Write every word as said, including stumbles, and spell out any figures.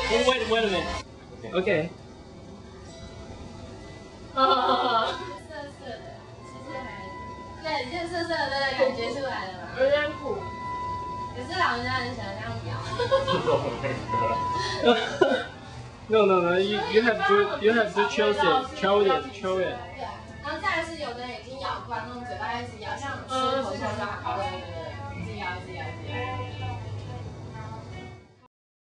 Oh, wait, wait a minute. Okay. 涩涩的，其实还对，就涩涩的感觉出来了嘛。 有点苦。 可是老人家很喜欢这样咬。 No, no, no. You you have to you have to chew it, chew it, chew it. 对，然后再来是有的人已经咬惯，那种嘴巴一直咬，像吃口香糖，对对对，一直咬，一直咬，一直咬。